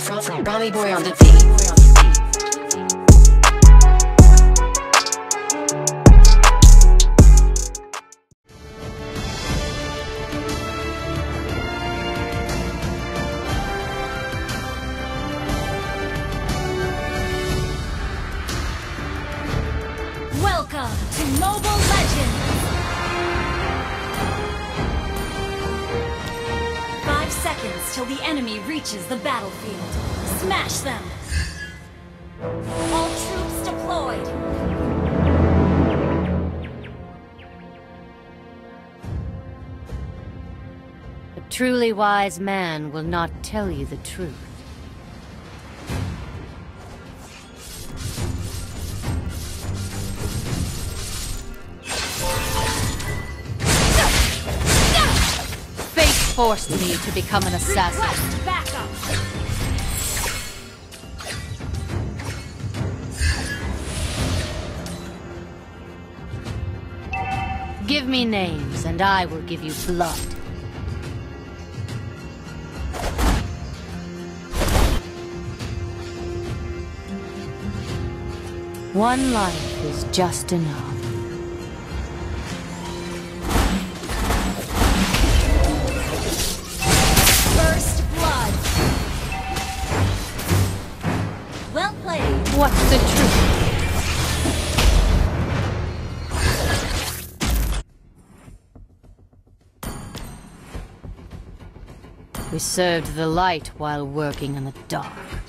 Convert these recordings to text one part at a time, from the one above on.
Rami boy on the beat. Welcome to Mobile Legends! 5 seconds till the enemy reaches the battlefield. Smash them! All troops deployed! A truly wise man will not tell you the truth. Forced me to become an assassin. Request backup! Give me names, and I will give you blood. One life is just enough. What's the truth? We served the light while working in the dark.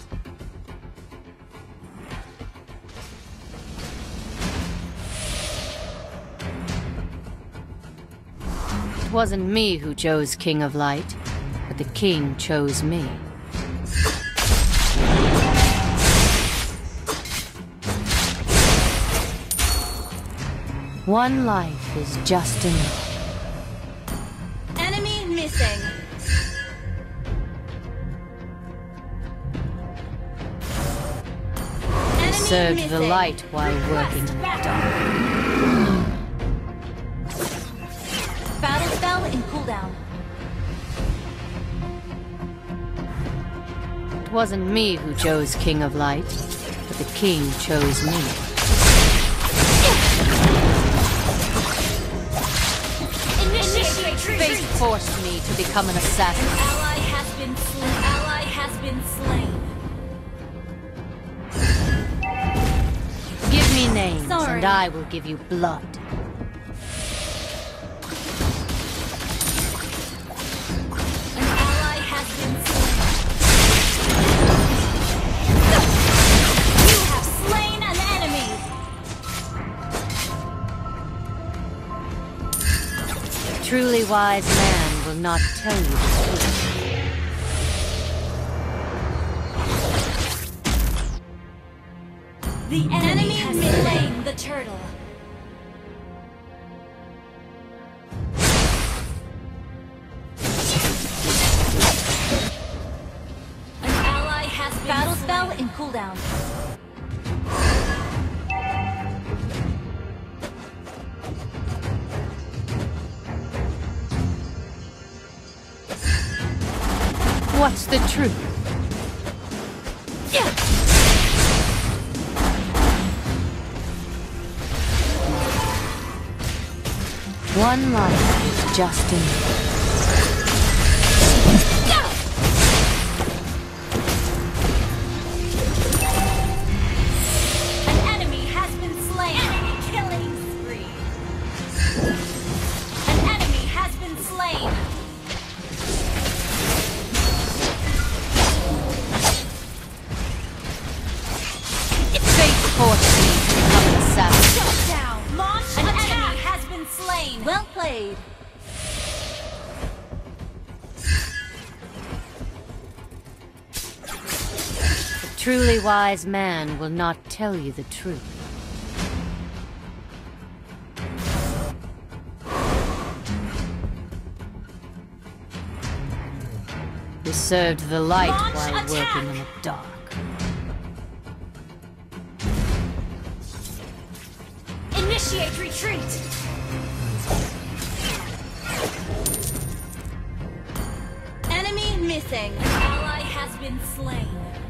It wasn't me who chose King of Light, but the king chose me. One life is just enough. Enemy missing. We served the light while working in the dark. Battle spell in cooldown. It wasn't me who chose King of Light, but the king chose me. Fate forced me to become an assassin. Ally has been slain. Ally has been slain. Give me names, and I will give you blood. An ally has been slain. You have slain an enemy. A truly wise man will not tell you the truth. The enemy has slain the turtle. An ally has been battle spell in cooldown. What's the truth? One life is just enough. An enemy has been slain. Enemy killing spree. An enemy has been slain. Fate forced me to become an assassin. Shut down. Launch an enemy has been slain. Well played. A truly wise man will not tell you the truth. We served the light while working in the dark. Initiate retreat. Enemy missing. An ally has has been slain.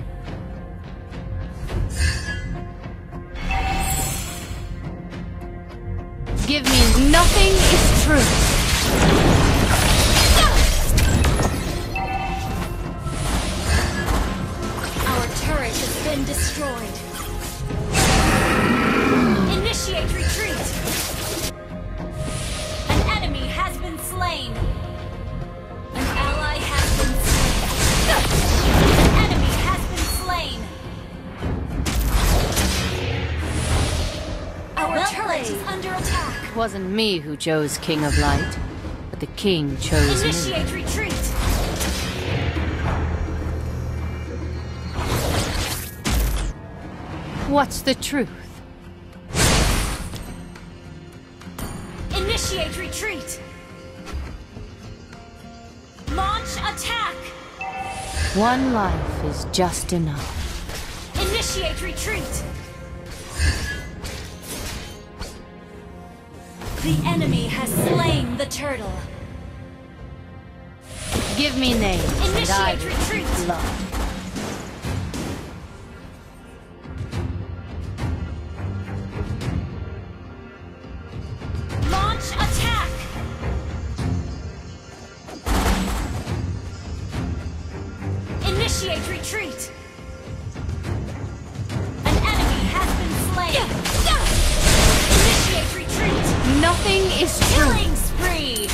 Give me nothing is true. Our turret has been destroyed. Initiate retreat. An enemy has been slain. An ally has been slain. An enemy has been slain. Our turret is under attack. It wasn't me who chose King of Light, but the king chose me. Initiate retreat. What's the truth? Initiate retreat. Launch attack. One life is just enough. Initiate retreat. The enemy has slain the turtle. Give me names and I Initiate will retreat. give blood. Launch attack. Initiate retreat. An enemy has been slain. Initiate retreat. Nothing is true. Killing spree.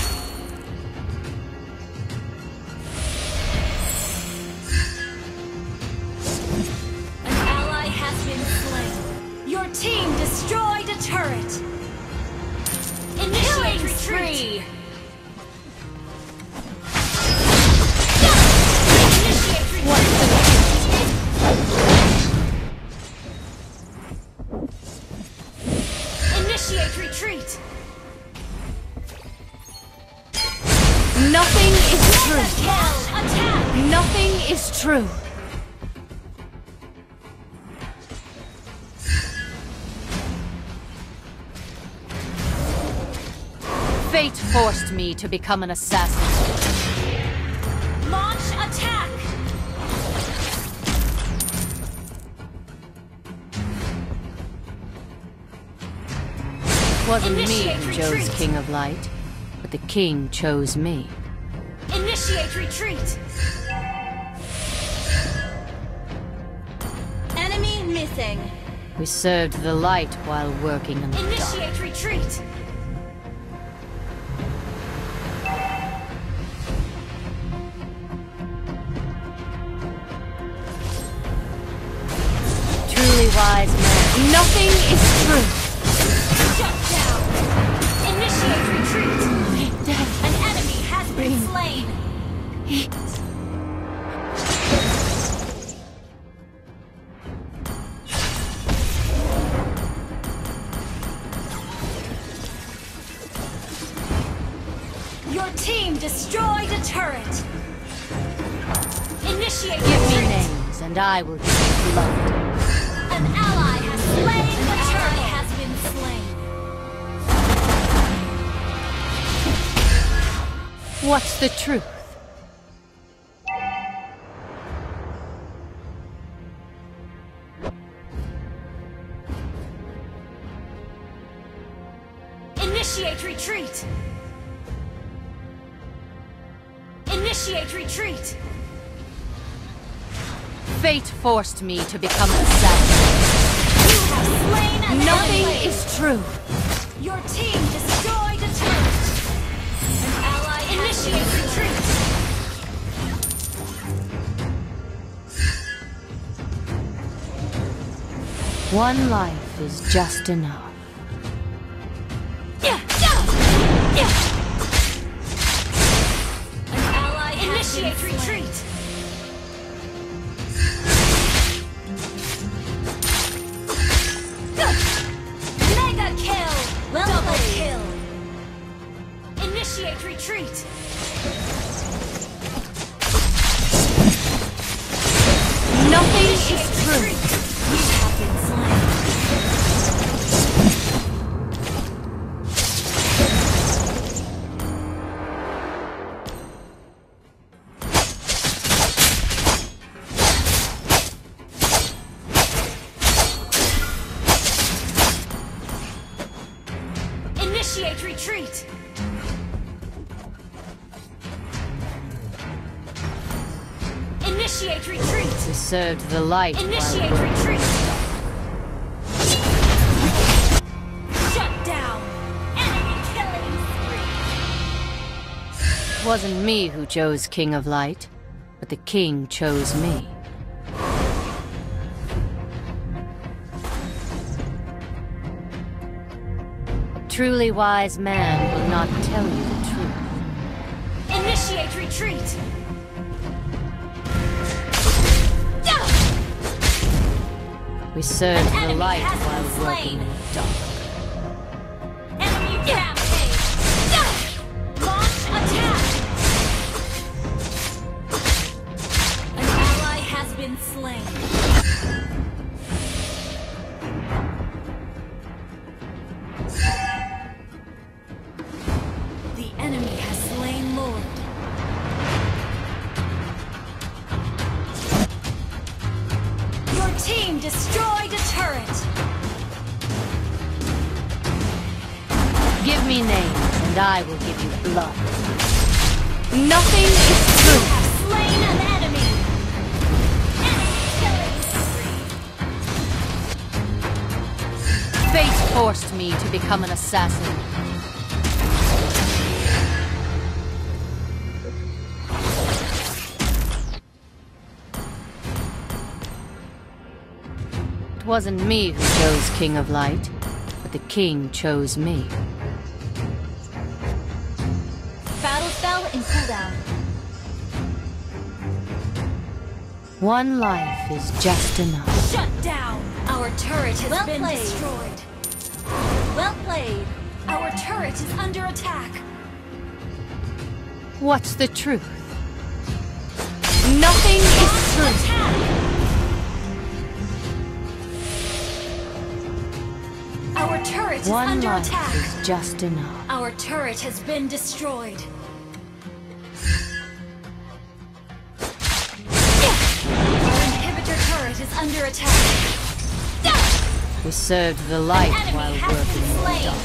An ally has been slain. Your team destroyed a turret. Initiate retreat. Initiate retreat. Initiate retreat. Nothing is true. Kill. Attack. Nothing is true. Fate forced me to become an assassin. Launch attack. It wasn't me Initiate who chose retreat. King of Light, but the king chose me. Initiate retreat. Enemy missing. We served the light while working in the dark. Initiate retreat. Truly wise man. Nothing is true. Shut down. Initiate retreat. An enemy has been slain. Your team destroyed a turret. Initiate Give me retreat. names and I will give you blood. An ally has slain the turret. Has been slain. What's the truth? Initiate retreat. Initiate retreat. Fate forced me to become an assassin. You have slain an Nothing enemy. is true. Your team destroyed a turret. An ally initiate retreat. One life is just enough. An ally initiate retreat. Mega kill. Double kill. Initiate retreat. Nothing Initiate is true. retreat. You have been slain. Initiate retreat! Initiate retreat! We served the light Initiate while retreat! Shut down! Enemy killing spree! It wasn't me who chose King of Light, but the king chose me. A truly wise man will not tell you the truth. Initiate retreat! We served An the enemy light has while been working slain. in the dark. Enemy rampage! Launch attack! An ally has been slain. The enemy has slain Lord. Your team destroyed a turret! Give me names, and I will give you blood. Nothing is true. Have slain an enemy! Enemy killing spree! Fate forced me to become an assassin. It wasn't me who chose King of Light, but the king chose me. Battle spell in cooldown. One life is just enough. Shut down! Our turret has Well been played. destroyed. Well played. Our turret is under attack. What's the truth? Nothing is true. Attack! Our turret is One under life attack. is just enough. Our turret has been destroyed. Our inhibitor turret is under attack. We served the An light enemy while has working been in the slain. dark.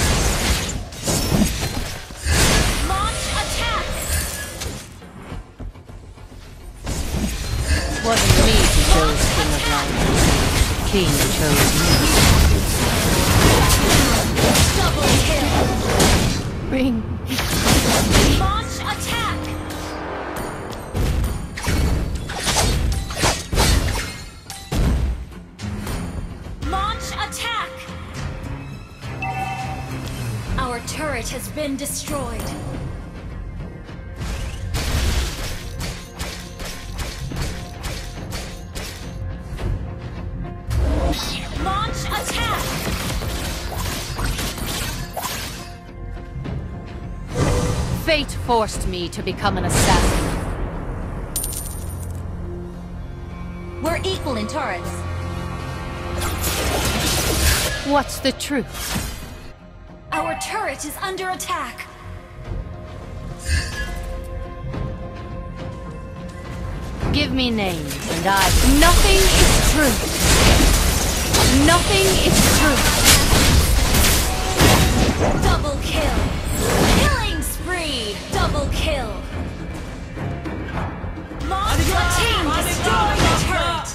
Launch attack! It wasn't me who chose King of Light. The king chose me. Double kill! Bring Launch attack! Launch attack! Our turret has been destroyed. Launch attack! Fate forced me to become an assassin. We're equal in turrets. What's the truth? Our turret is under attack. Give me names, and I... Nothing is true. Nothing is true. Double kill! Killing spree! Double kill! Launch a team destroy the turret!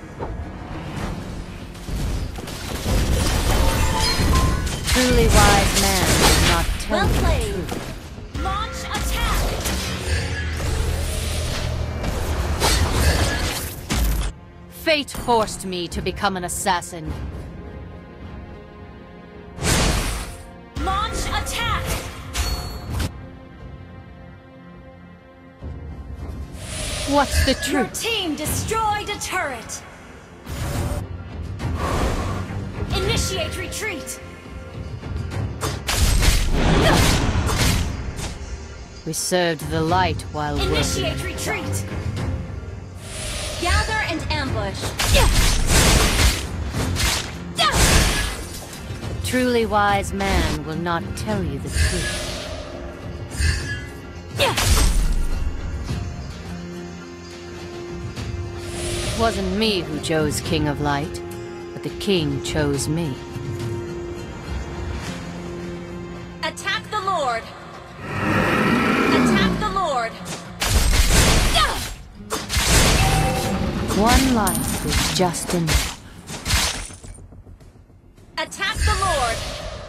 Truly wise man will not tell Well you the played. truth. Launch attack! Fate forced me to become an assassin. Launch attack! What's the Your truth? team destroyed a turret! Initiate retreat! We served the light while working. Initiate retreat! Gather and ambush. A truly wise man will not tell you the truth. It wasn't me who chose King of Light, but the king chose me. At One life is just enough. Attack the Lord!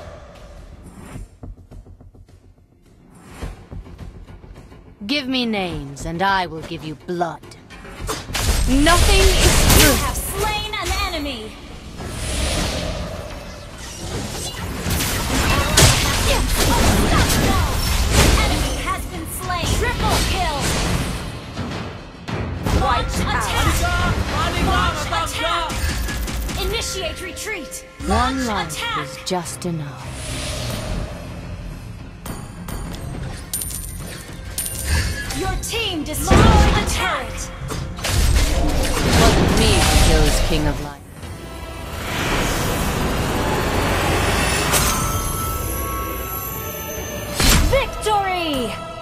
Give me names, and I will give you blood. Nothing is You true. have slain an enemy! Unstoppable! An enemy has been slain! Triple kill! Launch attack! Launch attack! Initiate retreat! Launch One life attack! is just enough. Your team destroyed a turret! It wasn't me who chose King of Light. Victory!